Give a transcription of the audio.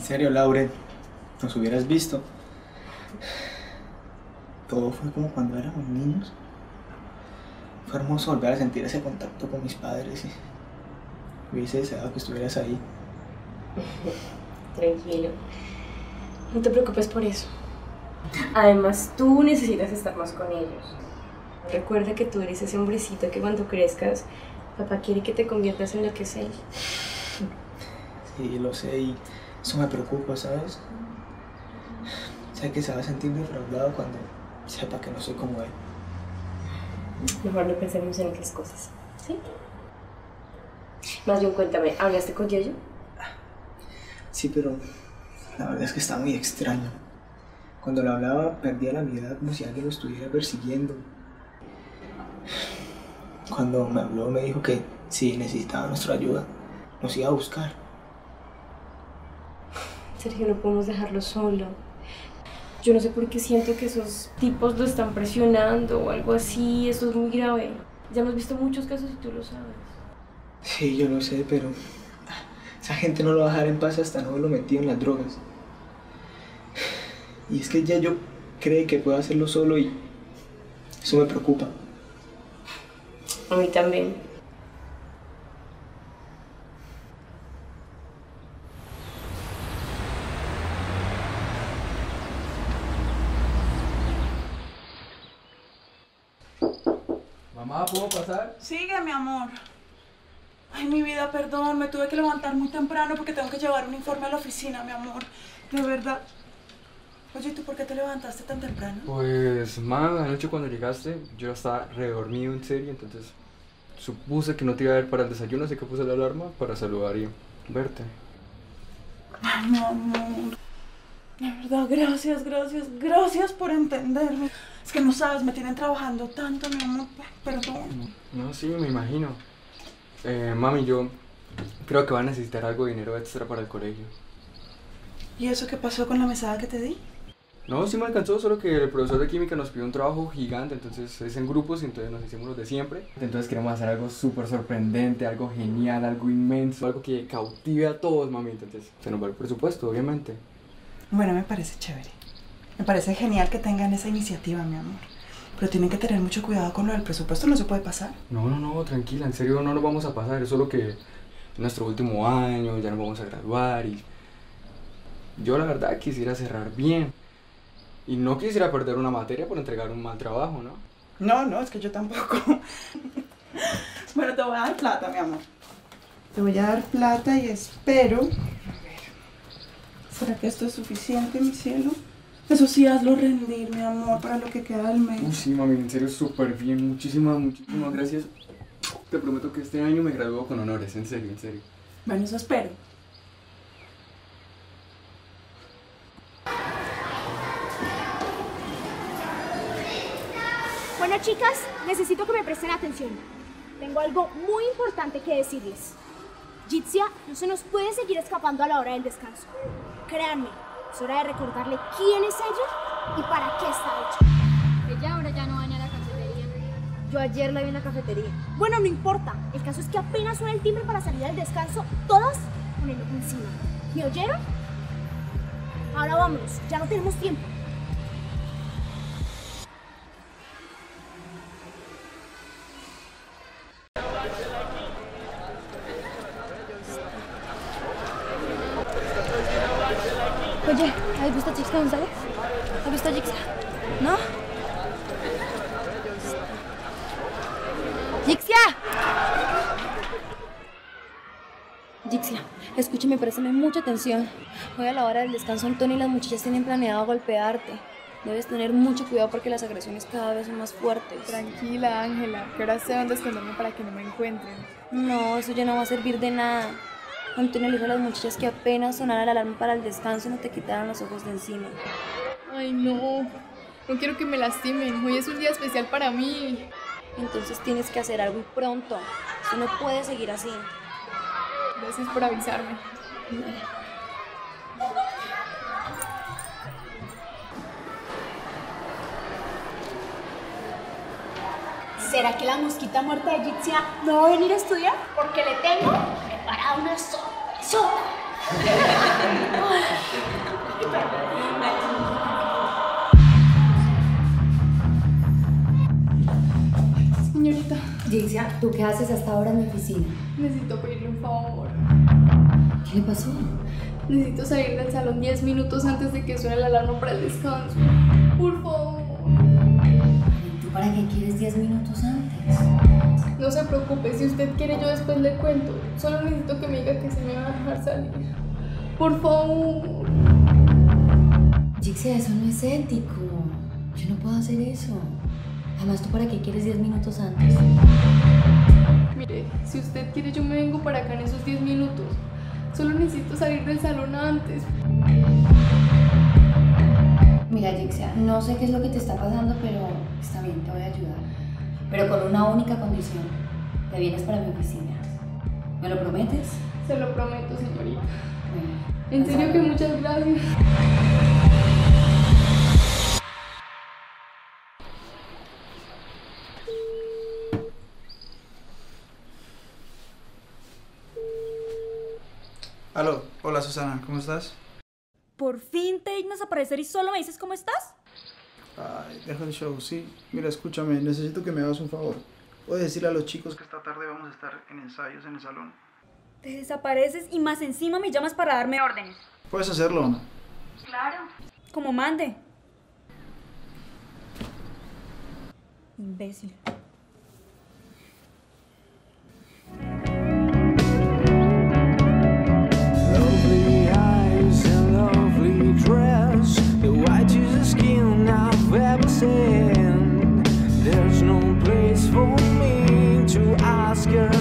serio, Lauren, nos hubieras visto. Todo fue como cuando éramos niños. Fue hermoso volver a sentir ese contacto con mis padres y hubiese deseado que estuvieras ahí. Tranquilo. No te preocupes por eso. Además, tú necesitas estar más con ellos. Recuerda que tú eres ese hombrecito que cuando crezcas, papá quiere que te conviertas en lo que es él. Sí, lo sé y eso me preocupa, ¿sabes? Sé que se va a sentir defraudado cuando sepa que no soy como él. Mejor no pensemos en esas cosas, ¿sí? Más bien, cuéntame, ¿hablaste con Yeyo? Sí, pero la verdad es que está muy extraño. Cuando le hablaba, perdía la mirada como si alguien lo estuviera persiguiendo. Cuando me habló, me dijo que si necesitaba nuestra ayuda, nos iba a buscar. Sergio, no podemos dejarlo solo. Yo no sé por qué siento que esos tipos lo están presionando o algo así. Esto es muy grave. Ya hemos visto muchos casos y tú lo sabes. Sí, yo lo sé, pero esa gente no lo va a dejar en paz hasta no verlo metido en las drogas. Y es que ya yo cree que puede hacerlo solo y eso me preocupa. A mí también. Mamá, ¿puedo pasar? Sigue, mi amor. Ay, mi vida, perdón, me tuve que levantar muy temprano porque tengo que llevar un informe a la oficina, mi amor. De verdad. Oye, ¿tú por qué te levantaste tan temprano? Pues, mamá, anoche cuando llegaste, yo ya estaba redormido en serio, entonces supuse que no te iba a ver para el desayuno, así que puse la alarma para saludar y verte. Ay, mi amor. De verdad, gracias por entenderme. Es que no sabes, me tienen trabajando tanto, mi amor. Perdón. No, sí, me imagino. Mami, yo creo que va a necesitar algo de dinero extra para el colegio. ¿Y eso qué pasó con la mesada que te di? No, sí me alcanzó, solo que el profesor de química nos pidió un trabajo gigante, entonces es en grupos y entonces nos hicimos los de siempre. Entonces queremos hacer algo súper sorprendente, algo genial, algo inmenso, algo que cautive a todos, mami. Entonces se nos va el presupuesto, obviamente. Bueno, me parece chévere. Me parece genial que tengan esa iniciativa, mi amor. Pero tienen que tener mucho cuidado con lo del presupuesto, no se puede pasar. No, tranquila, en serio no nos vamos a pasar, es solo que es nuestro último año, ya nos vamos a graduar y yo la verdad quisiera cerrar bien y no quisiera perder una materia por entregar un mal trabajo, ¿no? No, es que yo tampoco. Bueno, te voy a dar plata, mi amor. Te voy a dar plata y espero... A ver, ¿será que esto es suficiente, mi cielo? Eso sí, hazlo rendir, mi amor, para lo que queda del mes. Uy, sí, mami, en serio, súper bien, muchísimas gracias. Te prometo que este año me gradúo con honores, en serio. Bueno, eso espero. Bueno, chicas, necesito que me presten atención. Tengo algo muy importante que decirles. Yitzia no se nos puede seguir escapando a la hora del descanso. Créanme, es hora de recordarle quién es ella y para qué está hecha. Ella ahora ya no baña la cafetería. Yo ayer la vi en la cafetería. Bueno, no importa. El caso es que apenas suena el timbre para salir al descanso, todas con el ojo encima. ¿Me oyeron? Ahora vámonos, ya no tenemos tiempo. Oye, ¿has visto a Jixia González? ¿Has visto a Jixia? ¿No? ¡Jixia! Jixia, escúchame, préstame mucha atención. Hoy a la hora del descanso Antonio y las muchachas tienen planeado golpearte. Debes tener mucho cuidado porque las agresiones cada vez son más fuertes. Tranquila, Ángela, que ahora sé dónde esconderme para que no me encuentren. No, eso ya no va a servir de nada. Antonio le dijo a las muchachas que apenas sonara la alarma para el descanso no te quitaran los ojos de encima. Ay, no quiero que me lastimen. Hoy es un día especial para mí. Entonces tienes que hacer algo y pronto. Eso no puede seguir así. Gracias por avisarme. ¿Será que la mosquita muerta de Yitzia no va a venir a estudiar? Porque le tengo preparada una sorpresota. Señorita, Jixia, ¿tú qué haces hasta ahora en mi oficina? necesito pedirle un favor. ¿Qué le pasó? Necesito salir del salón 10 minutos antes de que suene la alarma para el descanso. Por favor. ¿Y tú para qué quieres 10 minutos antes? No se preocupe, si usted quiere yo después le cuento. Solo necesito que me diga que se me va a dejar salir. Por favor. Jixia, eso no es ético. Yo no puedo hacer eso. Además, ¿tú para qué quieres 10 minutos antes? Mire, si usted quiere yo me vengo para acá en esos 10 minutos. Solo necesito salir del salón antes. Mira, Jixia, no sé qué es lo que te está pasando, pero está bien, te voy a ayudar. Pero con una única condición. Te vienes para mi oficina. ¿Me lo prometes? Se lo prometo, señorita. Bueno, En serio que muchas gracias. Aló, hola Susana, ¿cómo estás? ¿Por fin te dignas aparecer y solo me dices cómo estás? Ay, deja el show, sí. Mira, escúchame, necesito que me hagas un favor. Puedes decirle a los chicos que esta tarde vamos a estar en ensayos en el salón. Te desapareces y más encima me llamas para darme órdenes. ¿Puedes hacerlo o no? Claro. Como mande. Imbécil. Lovely eyes and lovely dress, the whitest skin I've ever seen. There's no place for me to ask her